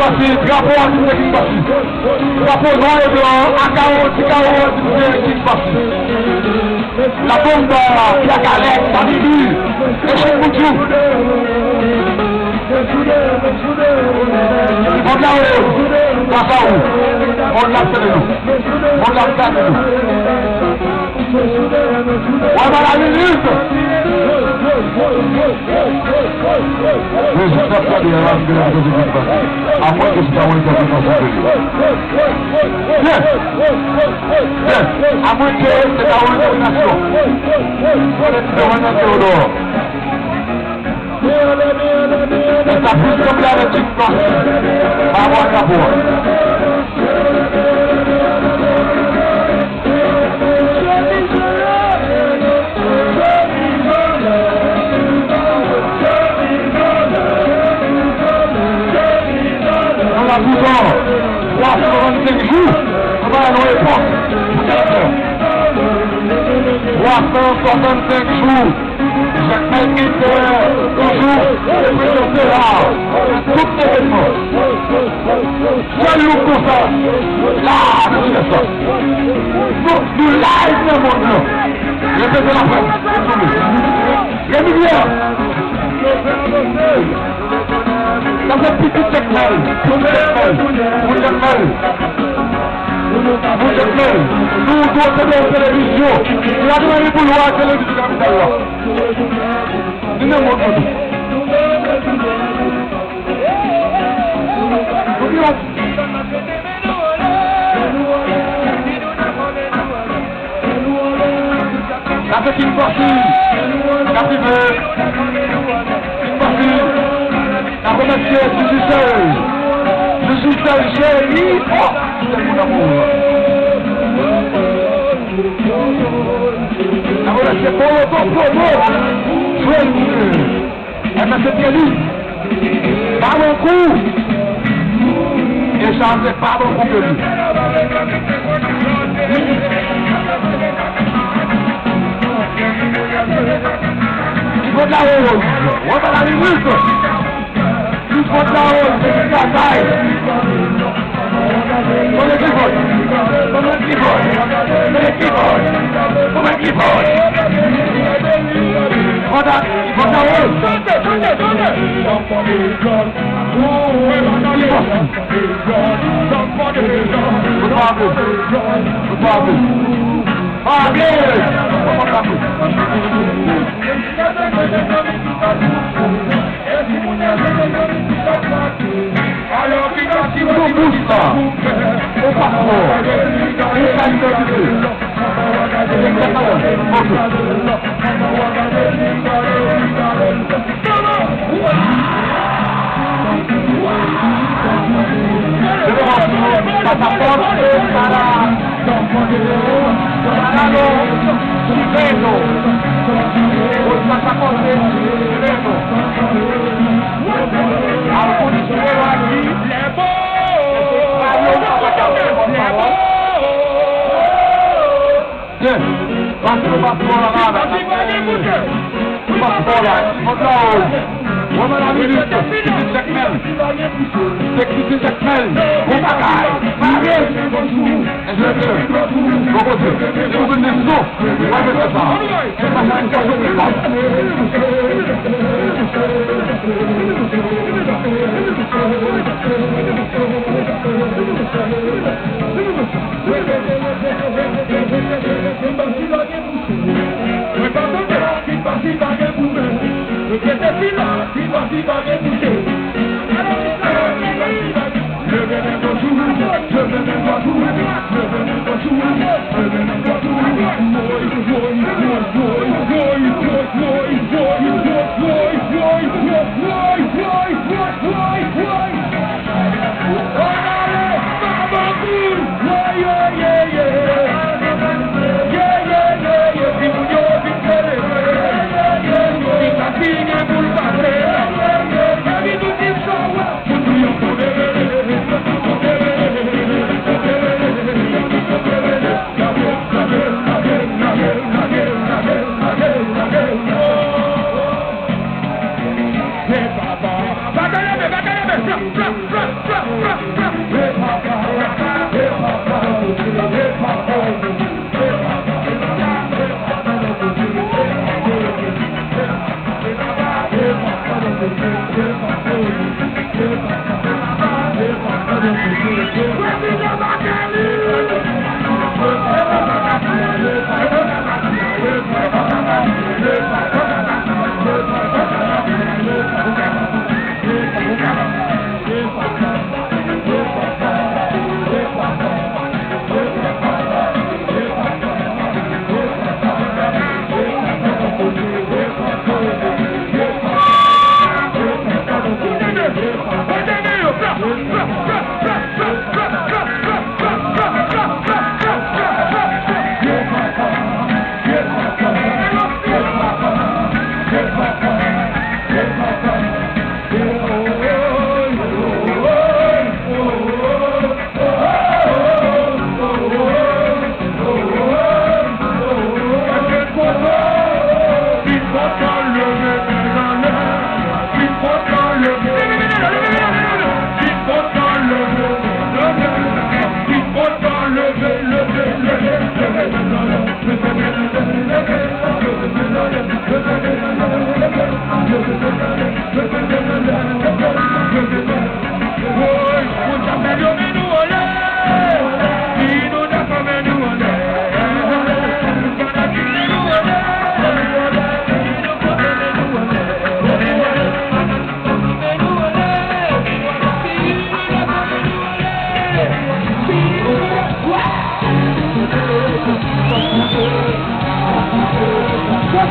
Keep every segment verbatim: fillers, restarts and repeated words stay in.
passé, drapeau à tout qui passe. Drapeau noir et blanc, à quarante, quarante, qui passe. La bombe qui a galère, ça dit, et chez Moutou. Ils vont de la haut, passe à où? On l'a fait de nous. On l'a fait de nous. On va la minute. Mais je ne sais pas bien la vie de la vie. À moins que je t'envoie une personne dans son pays. Bien. Bien. À moins que c'est ta ordination. C'est ta ordination. Mais ça pousse comme la rétique pas. Pas avoir d'abord. On a douze ans, trois cent soixante-cinq jours, on va à nos époques. trois cent soixante-cinq jours, chaque maître toujours, le président là, tout l'événement. Seul nous pour ça, là, c'est ça. Nous, nous live dans le monde. Répétez la fin, les milliards. Ça fait petit secteur, tout secteur, tout secteur. Vous êtes là, nous devons faire la télévision. Il y a des gens qui voir la télévision comme ça. Nous ne sommes pas. Ça fait une partie, la privée, une partie, la remercier, je suis seul, je suis seul, chérie, oh, c'est mon amour. La remercier pour le bon promo, joyeux, elle m'a fait Kelly, par mon coup, et chanter par mon coup que lui. Il faut de la rose, on va la minute. Il faut de la rose, c'est la taille. On est clipboard, on est clipboard, on est clipboard, on est clipboard. Il faut de la rose. Ah bien, alors qui continue au boost au passeport, au qualité. Woman a minute, c'est chaque même. C'est chaque même. On bagaille. Marie. Et je le dis. Bon côté. Vous venez de nous. On va mettre ça. C'est pas ça une question de là. Why?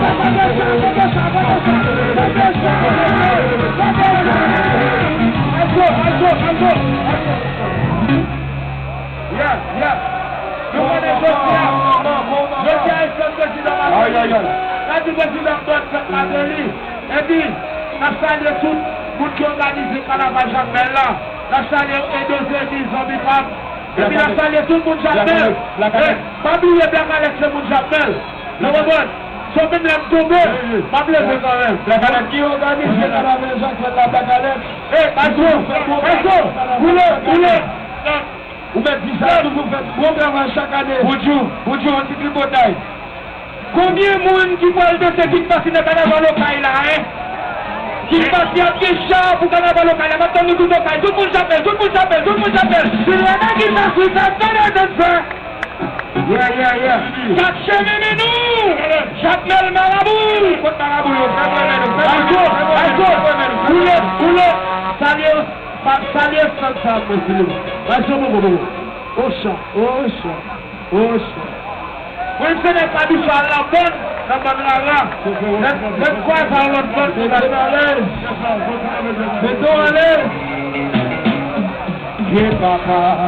Yeah, yeah. Nous connaissons ça. Je tiens à être président Matéli. Quand le président donne cette Matéli, et puis, nous saluons tout le monde qui organise le carnaval Jacmel là. Nous saluons Edo Zédi, Zombie Femme. Et puis, nous saluons tout le monde Jacmel. Pas oublier Black Alex, le monde Jacmel. Le moment, si on peut me tomber, pas me lever quand même. Black Alex qui organise le carnaval Jacmel là, Black Alex. Eh, Basso, Basso, vous le, vous le. Ou même si ça, vous faites programme chaque année. Bonjour, bonjour, un petit bataille. Combien de monde qui parle de ce qui passe dans le carnaval local là, hein? Qui passe à des chats pour le carnaval local là, maintenant nous tout local. Tout le monde s'appelle, tout le monde s'appelle, tout le monde s'appelle. C'est le mec qui passe sur ça, ça donne ça. Yeah, yeah, yeah. Jacques Chememenou, Jacmel Marabout. Côte Marabout, Jacmel Marabout. Vous le, vous le, salut. Salut, ça, monsieur. Vas-y, mon bobo. Au chat, au chat, au chat. Oui, ce n'est pas du chat, la bonne, la bonne là. C'est quoi ça, l'autre bonne? C'est à l'aise. C'est à l'aise. Viens, papa.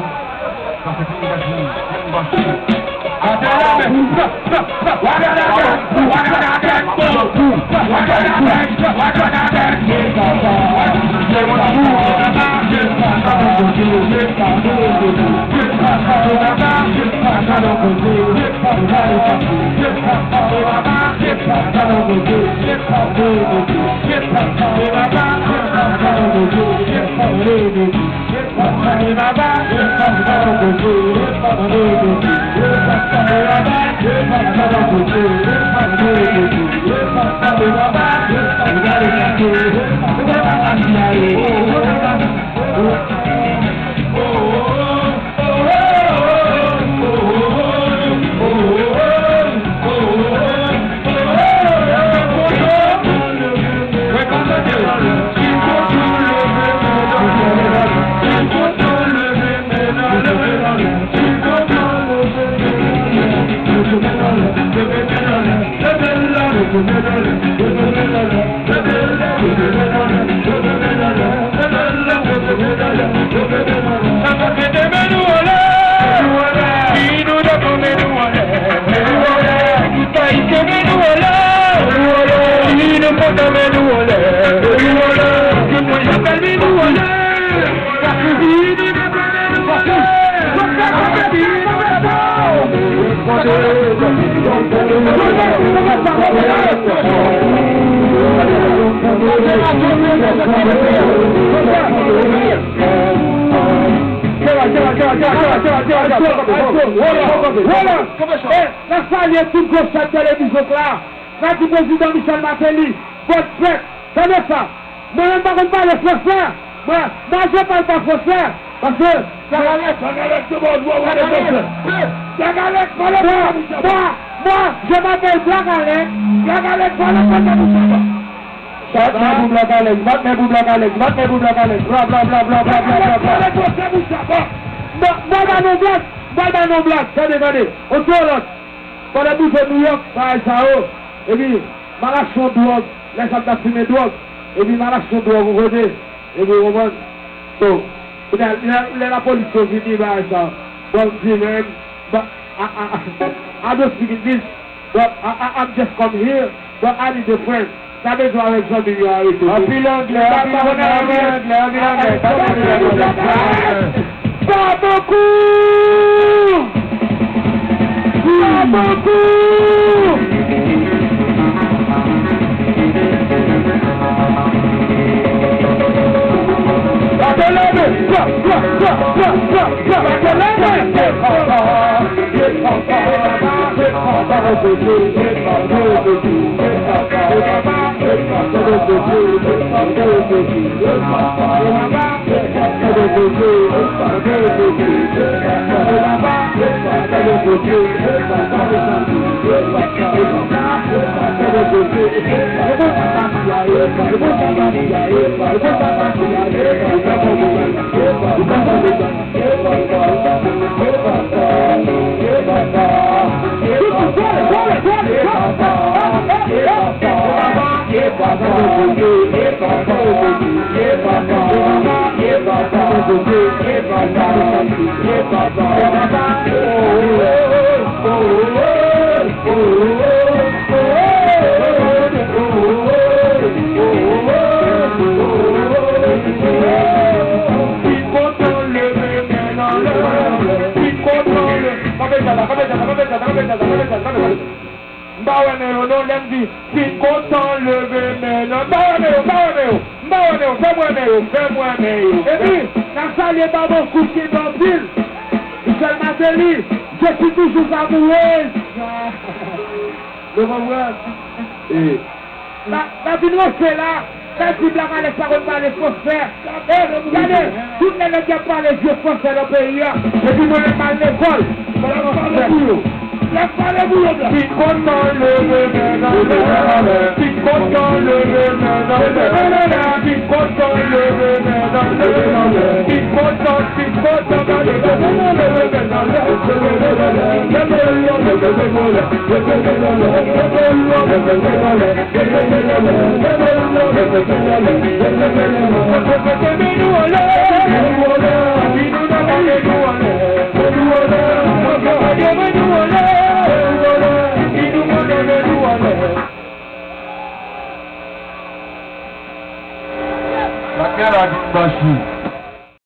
La salle est toute grosse cette télévision là. Là, du président Michel Matéli, votre frère, c'est bien ça. Moi-même, je ne parle pas français. Moi, je ne parle pas français. Parce que, ça galette, ça galette, tout le monde doit avoir des français. Ça galette, pas le moi, moi, moi, je m'appelle Black Alex. Black Alex, pas le français. Battez-vous Black Alex, battez-vous Black Alex, battez-vous Black Alex, bla bla bla bla bla bla bla bla. Moi, dans nos blagues, moi, dans nos blagues, attendez, attendez, on tourne l'autre. Quand on a bouffé New York, par exemple, et puis, ma lâche son drogue, laisse à ta fumée drogue, et puis ma lâche son drogue, vous voyez, et puis, on va, donc, il y a la police qui dit, par exemple, donc, je dis, man, but I don't speak English, but I'm just come here, but I need a friend. Ça veut dire avec ça, il y a arrêté. Happy l'anglais, happy l'anglais, happy l'anglais. Pas beaucoup! Pas beaucoup! Battez-le! Quoi, quoi, quoi, quoi, quoi, quoi, battez-le! C'est papa, c'est papa, c'est papa, c'est papa, c'est papa. Yeah. côté, et papa, et papa, et papa, oh, oh, oh, oh, Mbawe meo, non l'aime dit, si content levé meo, Mbawe meo, Mbawe meo, Mbawe meo, fais-moi meo, fais-moi meo. Et puis, dans ça, les babos couchés dans le fil, Michel Matéli, je suis toujours amoureuse. Le revoir. Et la vie nous fait là, la vie de la malais, ça repart les français. Et regardez, tout le monde qui a parlé les vieux français dans le pays, et puis moi, je parle l'école. Laisse pas le boulot là. Si content le remède dans le si content le remède dans le si content le remède dans le si content, si content dans le remède dans Laquelle a dit Bashi?